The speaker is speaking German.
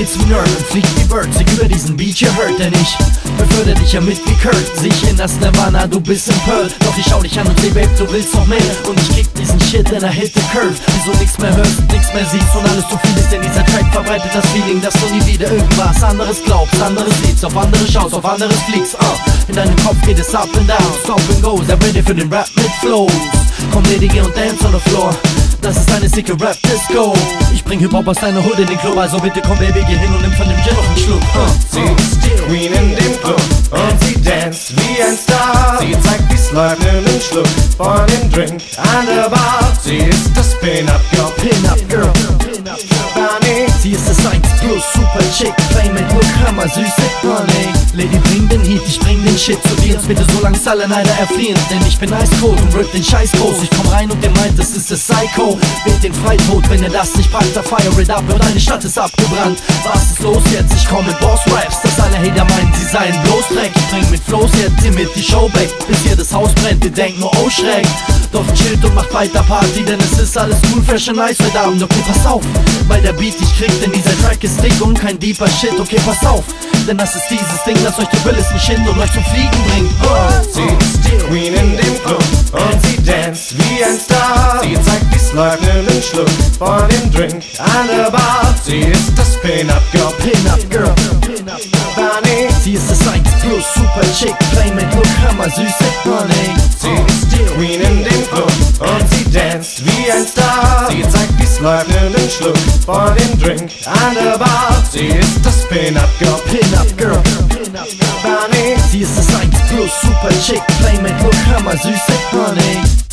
geht's wie Nerd und fliegt wie Bird. Sie über diesen Beat, ihr hört, denn ich befördere dich ja mit wie Kurt. Sieh ich in das Nirvana, du bist im Pearl. Doch ich schau dich an und seh, Babe, du willst noch mehr. Und ich krieg diesen Shit in der Hit the Curve. Wieso nix mehr hörst, nix mehr siehst und alles zu viel ist, denn dieser Track verbreitet das Feeling, dass du nie wieder irgendwas anderes glaubst, anderes siehst, auf andere schaust, auf anderes fliegst. In deinem Kopf geht es up and down, stop and go, sei ready für den Rap mit Flows. Komm, Lady, geh und dance on the floor. Das ist eine sicke Rap-Disco. Ich bring Hip-Hop aus deiner Hood in den Club, also bitte komm, Baby, geh hin und nimm von dem Gin noch einen Schluck. Sie ist die Queen in dem Club und sie dance wie ein Star. Sie zeigt, wie's läuft, nimm einen Schluck von dem Drink an der Bar. Sie ist das Pin-Up-Girl, Pin-Up-Girl, Bunny. sie ist das 1 plus Super Chick, Playmate, look, hammer, süße Honey. Lady, bring den Heat, ich bring den Shit zu dir. Bitte so langs alle Neider erfrieren, denn ich bin ice cold und rip den Scheiß groß. Ich komm rein und der meint, das ist das Psycho. Wählt den Freitod, wenn er das nicht packt, da fire it up und deine Stadt ist abgebrannt. Was ist los jetzt? Ich komm mit Boss-Raps, dass alle Hater meinen, sie seien bloß Dreck. Ich bring mit Flows jetzt hier mit die Show back, bis hier das Haus brennt, wir denken nur, oh schräg. Doch chillt und macht weiter Party, denn es ist alles cool, fresh and nice heute Abend. Okay, pass auf, weil der Beat dich kriegt, denn dieser Track ist dick und kein deeper Shit. Okay, pass auf, denn das ist dieses Ding, das euch die billigsten Shit und euch zum Fliegen bringt. Sie ist die Queen in dem Club und sie dance wie ein Star. Sie zeigt, wie's läuft, nimm einen Schluck von dem Drink an der Bar. Sie ist das Pin-Up-Girl, Pin-Up-Girl, Bunny. sie ist das 1 plus Super Chick, Playmate, look, hammer, süße Honey. Sie ist die Queen in dem Club und sie dance wie ein Star. Sie zeigt, wie's läuft, nimm einen Schluck von dem Drink an der Bar. Sie ist das Pin-Up-Girl, Pin-Up-Girl, Bunny. sie ist das 1 plus Super Chick, Playmate, look, hammer, süße Honey.